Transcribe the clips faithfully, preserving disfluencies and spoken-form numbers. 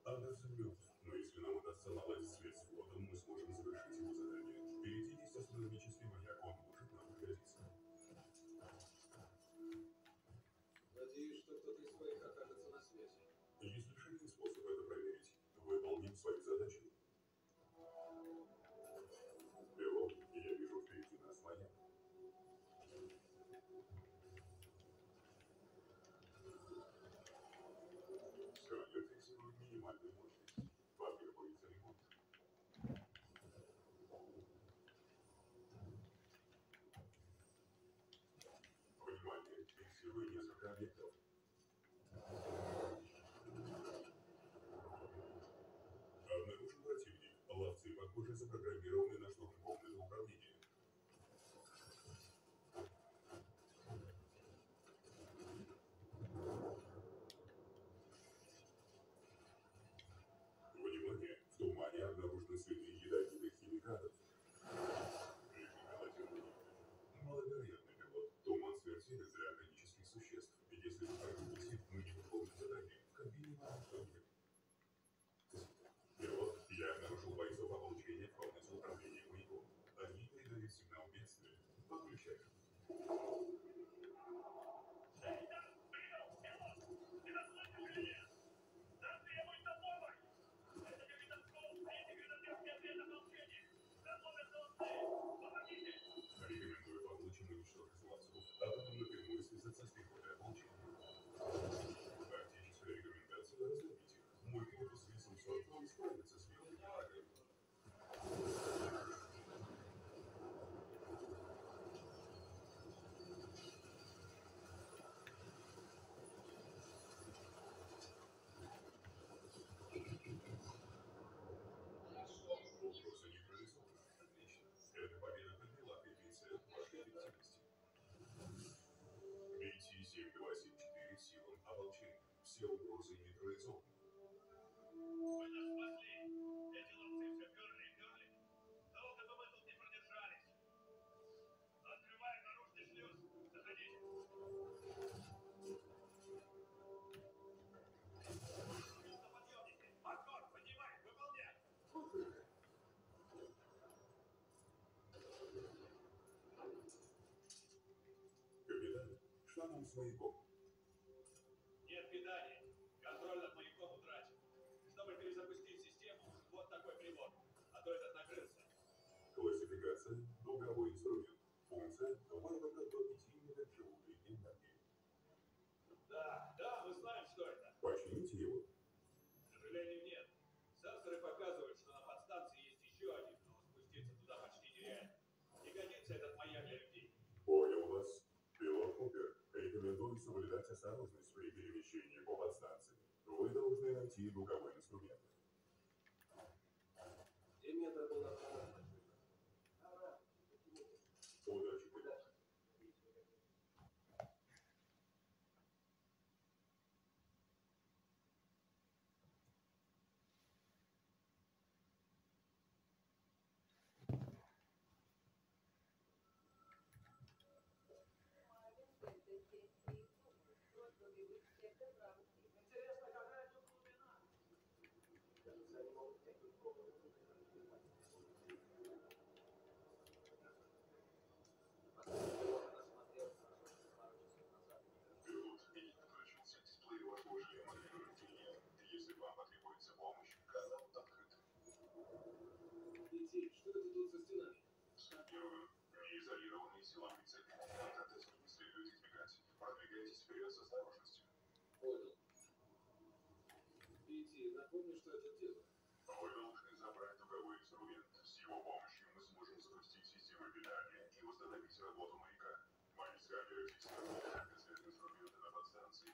Она взорвет. Но если нам удастся наладить связь с флотом, мы сможем завершить его задание. Впереди есть астрономический маяк, он может нам пригодиться. Надеюсь, что кто-то из своих окажется на связи. Есть лишь один способ это проверить. Выполним свою задачу. Пилот, я вижу впереди нас маяк. Сканер фиксирует минимальную мощность. Потребуется ремонт. Внимание, фиксирую несколько объектов. Обнаружен противник. Ловцы, похоже, запрограммированы на штурм комнаты управления. Внимание, в тумане обнаружены следы ядовитых химикатов. Маловероятный пилот. Туман смертелен для органических существ. Если враг висит, мы не выполним задание. В кабине нам что-нибудь. Пилот, я обнаружил бойцов ополчения в комнате управления маяком. Они передают сигнал бедствия. Подключай. Рекомендую помочь им уничтожить ловцов, а потом напрямую связаться с пехотой ополчения. Тактическая рекомендация разломить их. Мой корпус весом сорок тонн справится с мелкими врагами. Угроза нейтрализована. Отлично. Эта победа подняла коэффициент вашей эффективности. би ти семь два семь четыре силам ополчения. Все угрозы нейтрализованы. Вы нас спасли! Эти ловцы все перли и перли. Долго бы мы тут не продержались. Открываем наружный шлюз. Заходите. Грузоподъемники. Мотор, поднимай, выполняй. Капитан, что нам с маяком? Нет питания. Контроль над маяком утрачен. Чтобы перезапустить систему, вот такой прибор. А то этот накрылся. Классификация – дуговой инструмент. Функция – выработка до пяти мегаджоулей энергии. Да, да, мы знаем, что это. Почините его. К сожалению, нет. Сенсоры показывают, что на подстанции есть еще один, но спуститься туда почти нереально. Не годится этот маяк для людей. Понял вас. Пилот Купер, рекомендую соблюдать осторожность при перемещении по подстанции. Вы должны найти дуговой инструмент. Диметр был направлен. Удачи, пилот. Интересно, какая тут глубина? Кажется, они могут втягивать голову внутрь. Последний пилот осмотрел пару часов назад. Пилот, не включился дисплей вашего шлема для наблюдения. Если вам потребуется помощь, канал открыт. Лети, что это тут за стенами? Сканирую. Неизолированные силовые цепи. Протезов не следует избегать. Продвигайтесь вперед с осторожностью. Понял. Лети, напомни, что это дело. Вы должны забрать дуговой инструмент. С его помощью мы сможем запустить систему питания и восстановить работу маяка. Мои сканеры фиксируют цвет инструмента на подстанции.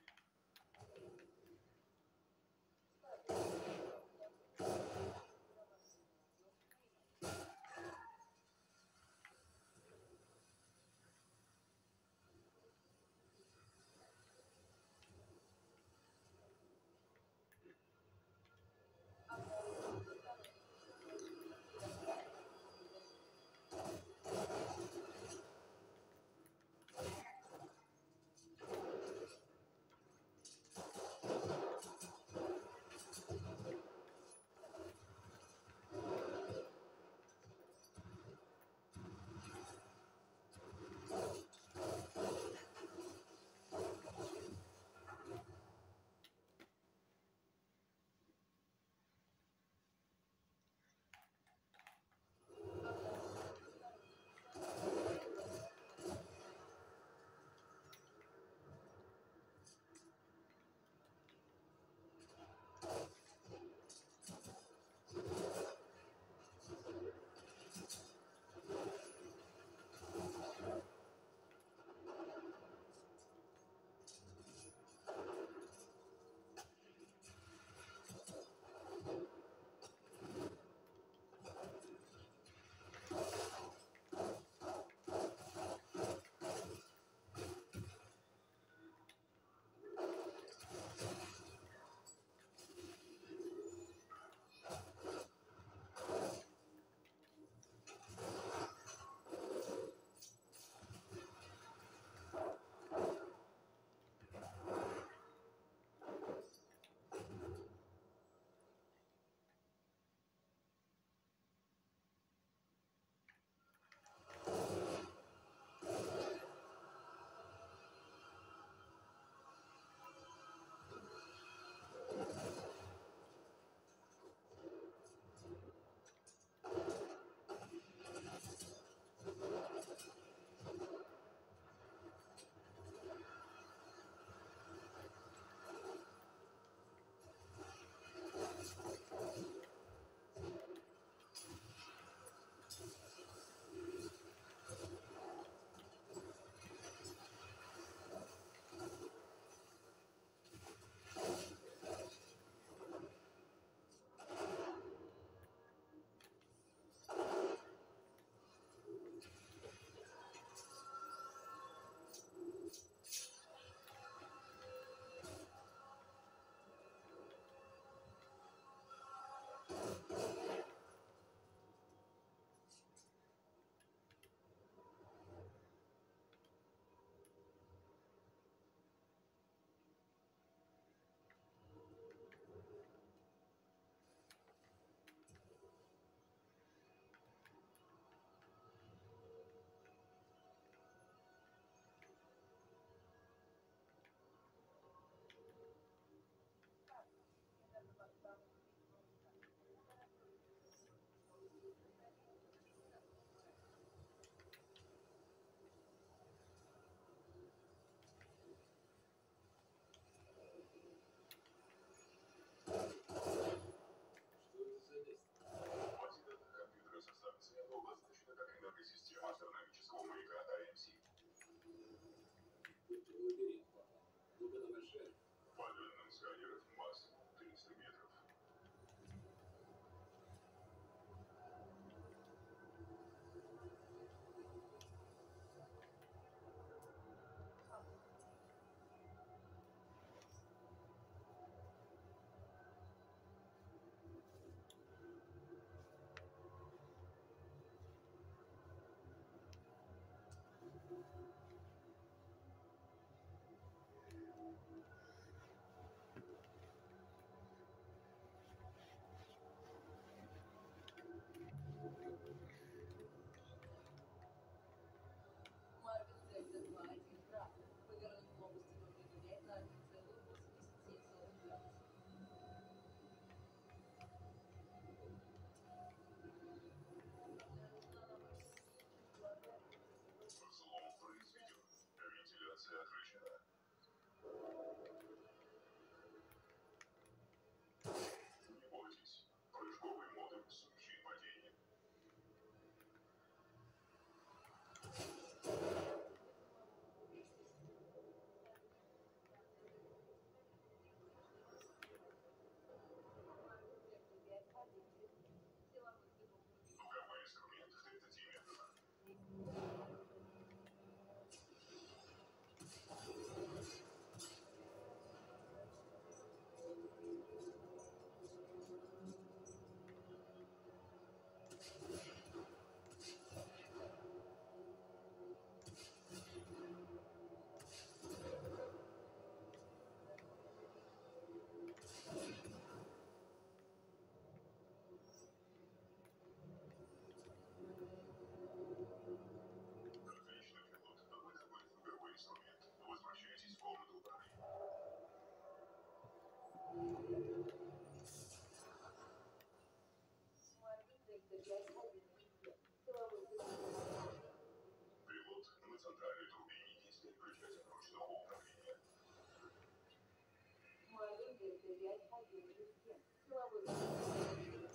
терять один из стен. Силовой завершен.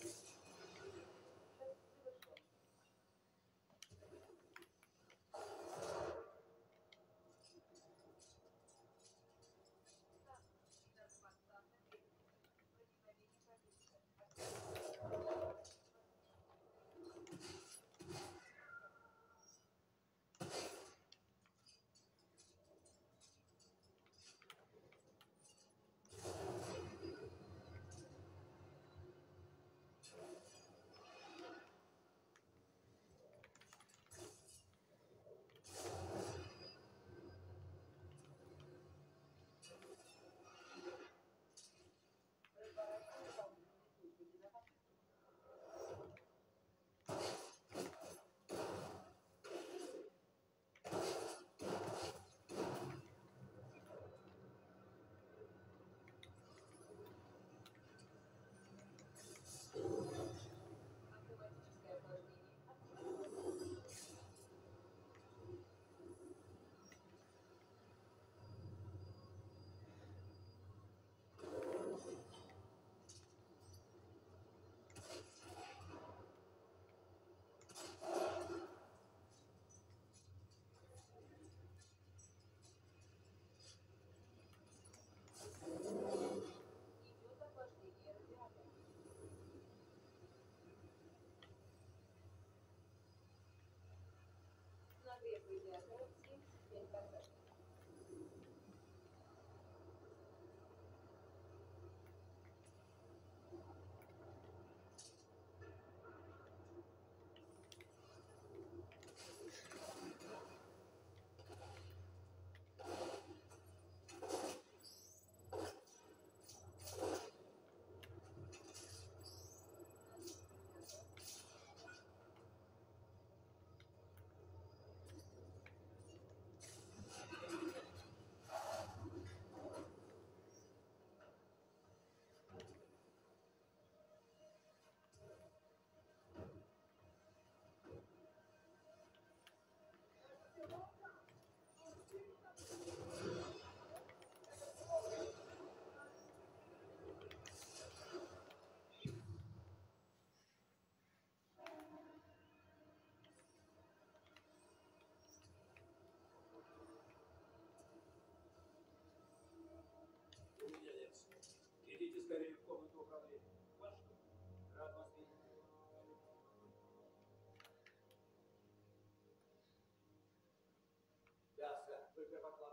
Автоматическое охлаждение. Идет охлаждение радиатора. Нагрев радиатора семьдесят пять процентов. У меня нет слов. Идите скорее в комнату управления. Ваш дом. Рад вас видеть. Да, сэр. Только поклон.